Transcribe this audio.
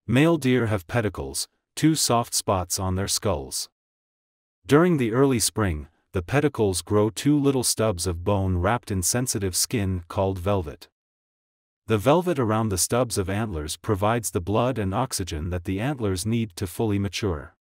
Male deer have pedicles, two soft spots on their skulls. During the early spring, the pedicles grow two little stubs of bone wrapped in sensitive skin called velvet. The velvet around the stubs of antlers provides the blood and oxygen that the antlers need to fully mature.